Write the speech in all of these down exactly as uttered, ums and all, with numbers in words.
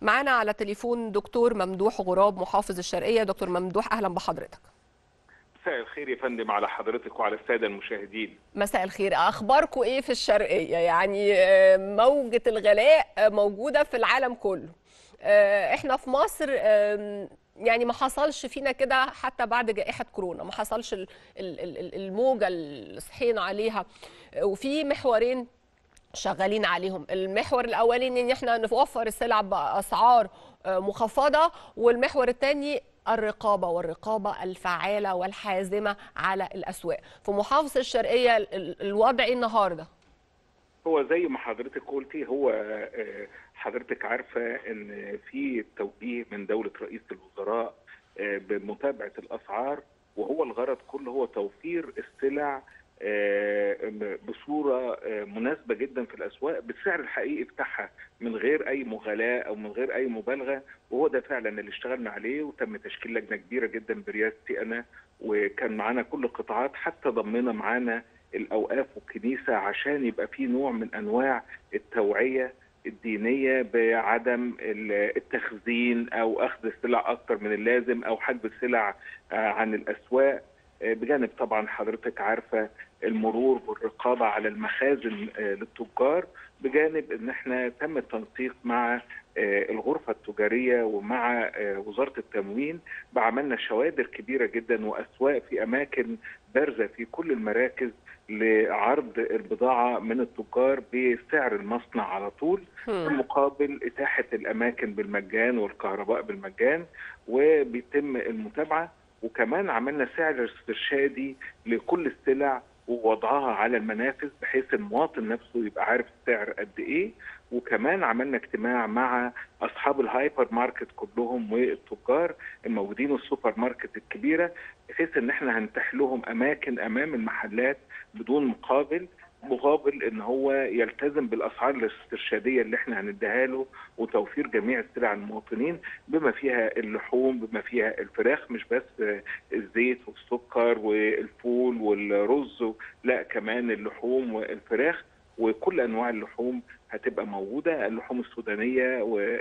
معانا على تليفون دكتور ممدوح غراب محافظ الشرقية. دكتور ممدوح أهلا بحضرتك. مساء الخير يا فندم على حضرتك وعلى السادة المشاهدين. مساء الخير، أخباركم إيه في الشرقية؟ يعني موجة الغلاء موجودة في العالم كله. إحنا في مصر يعني ما حصلش فينا كده حتى بعد جائحة كورونا، ما حصلش الموجة اللي صحينا عليها. وفي محورين شغالين عليهم. المحور الاولاني ان احنا نوفر السلع باسعار مخفضه، والمحور الثاني الرقابه والرقابه الفعاله والحازمه على الاسواق. في محافظه الشرقيه الوضع ايه النهارده؟ هو زي ما حضرتك قلتي، هو حضرتك عارفه ان في توجيه من دوله رئيس الوزراء بمتابعه الاسعار، وهو الغرض كله هو توفير السلع بصوره مناسبه جدا في الاسواق بالسعر الحقيقي بتاعها، من غير اي مغالاه او من غير اي مبالغه. وهو ده فعلا اللي اشتغلنا عليه، وتم تشكيل لجنه كبيره جدا برئاستي انا، وكان معانا كل القطاعات، حتى ضمنا معانا الاوقاف والكنيسه عشان يبقى في نوع من انواع التوعيه الدينيه بعدم التخزين او اخذ السلع اكثر من اللازم او حجب السلع عن الاسواق، بجانب طبعا حضرتك عارفه المرور والرقابه على المخازن للتجار، بجانب ان احنا تم التنسيق مع الغرفه التجاريه ومع وزاره التموين، بعملنا شوادر كبيره جدا واسواق في اماكن بارزه في كل المراكز لعرض البضاعه من التجار بسعر المصنع على طول، مقابل اتاحه الاماكن بالمجان والكهرباء بالمجان، وبيتم المتابعه. وكمان عملنا سعر استرشادي لكل السلع ووضعها على المنافذ بحيث المواطن نفسه يبقى عارف السعر قد ايه. وكمان عملنا اجتماع مع اصحاب الهايبر ماركت كلهم والتجار الموجودين والسوبر ماركت الكبيره، بحيث ان احنا هنتيح لهم اماكن امام المحلات بدون مقابل، مقابل ان هو يلتزم بالاسعار الاسترشاديه اللي احنا هنديها له، وتوفير جميع السلع للمواطنين بما فيها اللحوم بما فيها الفراخ، مش بس الزيت والسكر والفول والرز، لا كمان اللحوم والفراخ وكل انواع اللحوم هتبقى موجوده، اللحوم السودانيه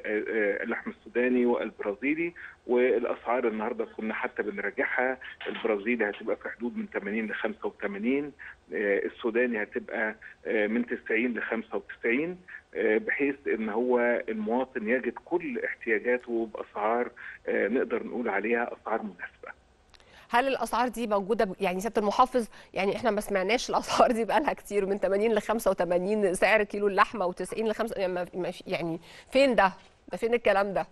واللحم السوداني والبرازيلي. والاسعار النهارده كنا حتى بنراجعها، البرازيلي هتبقى في حدود من ثمانين ل خمسة وثمانين، السوداني هتبقى من تسعين ل خمسة وتسعين، بحيث ان هو المواطن يجد كل احتياجاته باسعار نقدر نقول عليها اسعار مناسبه. هل الاسعار دي موجوده؟ يعني سياده المحافظ، يعني احنا ما سمعناش الاسعار دي بقى لها كتير، من ثمانين ل خمسة وثمانين سعر كيلو اللحمه و90 ل خمسة، يعني فين ده؟ ده فين الكلام ده؟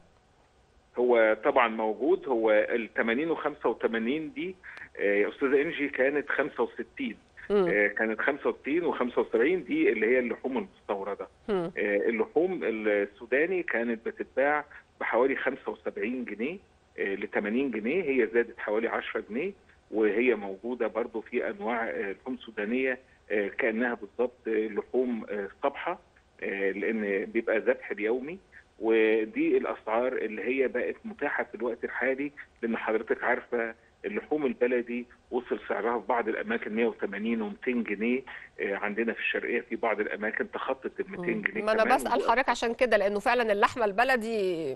هو طبعا موجود، هو ال ثمانين و خمسة وثمانين دي يا استاذه انجي كانت خمسة وستين، كانت خمسة وستين و خمسة وسبعين دي اللي هي اللحوم المستورده. اللحوم السوداني كانت بتتباع بحوالي خمسة وسبعين جنيه ل ثمانين جنيه، هي زادت حوالي عشرة جنيه، وهي موجوده برضو في انواع لحوم سودانيه كانها بالظبط لحوم صبحه، لان بيبقى ذبح اليومي. ودي الاسعار اللي هي بقت متاحه في الوقت الحالي، لان حضرتك عارفه اللحوم البلدي وصل سعرها في بعض الاماكن مئة وثمانين ومئتين جنيه، عندنا في الشرقيه في بعض الاماكن تخطت ال مئتين جنيه. ما انا بسال حضرتك عشان كده، لانه فعلا اللحمه البلدي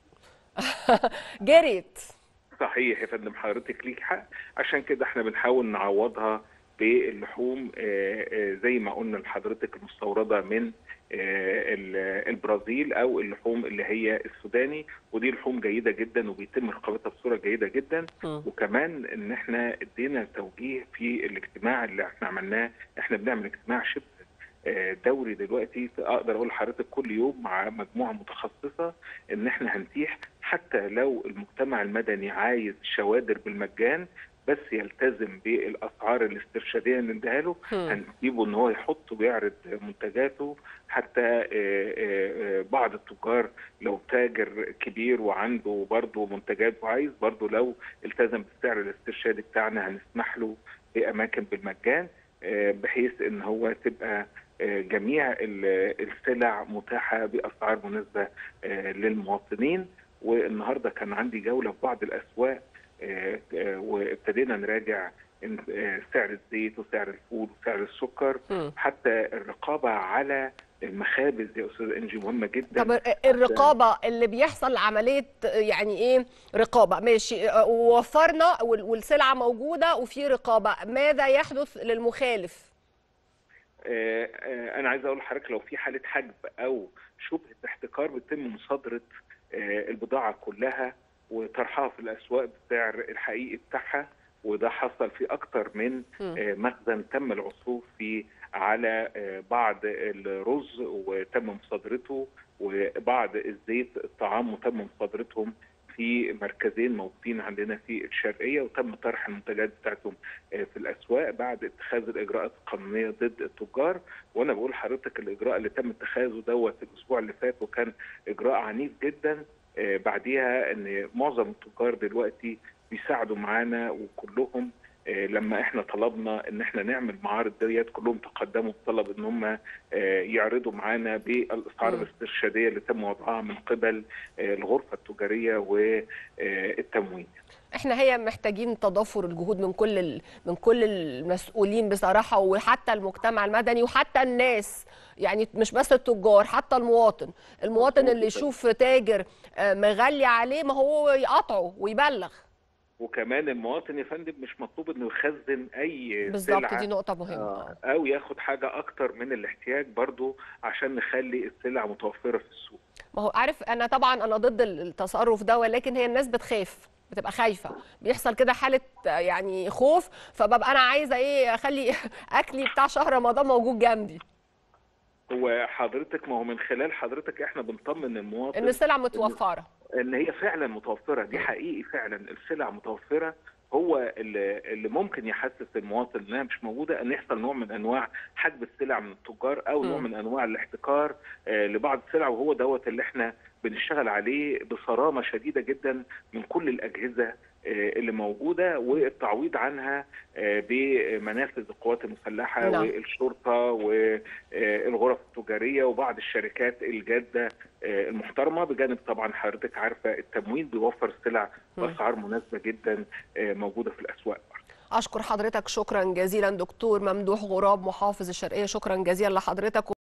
جريت. صحيح يا فندم، حضرتك ليك حق، عشان كده احنا بنحاول نعوضها باللحوم زي ما قلنا لحضرتك المستورده من البرازيل او اللحوم اللي هي السوداني، ودي لحوم جيده جدا وبيتم رقابتها بصوره جيده جدا. م. وكمان ان احنا ادينا توجيه في الاجتماع اللي احنا عملناه، احنا بنعمل اجتماع شبه دوري دلوقتي، اقدر اقول لحضرتك كل يوم مع مجموعه متخصصه ان احنا هنتيح حتى لو المجتمع المدني عايز شوادر بالمجان بس يلتزم بالاسعار الاسترشاديه اللي نديها له، هنجيبه ان هو يحط ويعرض منتجاته. حتى بعض التجار لو تاجر كبير وعنده برضه منتجات وعايز برضه لو التزم بالسعر الاسترشادي بتاعنا هنسمح له باماكن بالمجان، بحيث ان هو تبقى جميع السلع متاحه باسعار مناسبه للمواطنين. والنهارده كان عندي جوله في بعض الاسواق وابتدينا نراجع سعر الزيت وسعر الفول وسعر السكر، حتى الرقابه على المخابز يا استاذ انجي مهمه جدا. طب الرقابه اللي بيحصل عمليه يعني ايه رقابه ماشي، ووفرنا والسلعه موجوده وفي رقابه، ماذا يحدث للمخالف؟ انا عايز اقول لحضرتك لو في حاله حجب او شبهه احتكار بتتم مصادره البضاعه كلها وطرحها في الاسواق بالسعر الحقيقي بتاعها، وده حصل في اكتر من مخزن تم العثور فيه على بعض الرز وتم مصادرته، وبعض الزيت الطعام وتم مصادرتهم في مركزين موجودين عندنا في الشرقيه، وتم طرح المنتجات بتاعتهم في الاسواق بعد اتخاذ الاجراءات القانونيه ضد التجار. وانا بقول لحضرتك الاجراء اللي تم اتخاذه دوت الاسبوع اللي فات وكان اجراء عنيف جدا. بعديها ان معظم التجار دلوقتي بيساعدوا معانا، وكلهم لما احنا طلبنا ان احنا نعمل معارض ديت كلهم تقدموا بطلب ان هم يعرضوا معانا بالاسعار الاسترشاديه اللي تم وضعها من قبل الغرفه التجاريه والتموين. احنا هي محتاجين تضافر الجهود من كل من كل المسؤولين بصراحه، وحتى المجتمع المدني وحتى الناس، يعني مش بس التجار، حتى المواطن، المواطن اللي يشوف تاجر مغلي عليه ما هو يقاطعه ويبلغ. وكمان المواطن يا فندم مش مطلوب انه يخزن اي بالظبط، دي نقطه مهمه. آه او ياخد حاجه اكتر من الاحتياج برضو عشان نخلي السلع متوفره في السوق. ما هو عارف انا طبعا انا ضد التصرف ده، ولكن هي الناس بتخاف، بتبقى خايفه، بيحصل كده حاله يعني خوف، فببقى انا عايزه ايه اخلي اكلي بتاع شهر رمضان موجود جنبي. هو حضرتك ما هو من خلال حضرتك احنا بنطمن المواطن ان السلع متوفره، ان هي فعلا متوفره، دي حقيقي فعلا السلع متوفره. هو اللي, اللي ممكن يحسس المواطن انها مش موجوده ان يحصل نوع من انواع حجب السلع من التجار او م. نوع من انواع الاحتكار آه لبعض السلع، وهو دوت اللي احنا بنشتغل عليه بصرامه شديده جدا من كل الاجهزه آه اللي موجوده، والتعويض عنها آه بمنافذ القوات المسلحه لا. والشرطه والغرف التجاريه وبعض الشركات الجاده آه المحترمه، بجانب طبعا حضرتك عارفه التموين بيوفر السلع باسعار مناسبه جدا آه موجوده في الاسواق. اشكر حضرتك شكرا جزيلا دكتور ممدوح غراب محافظ الشرقيه، شكرا جزيلا لحضرتك.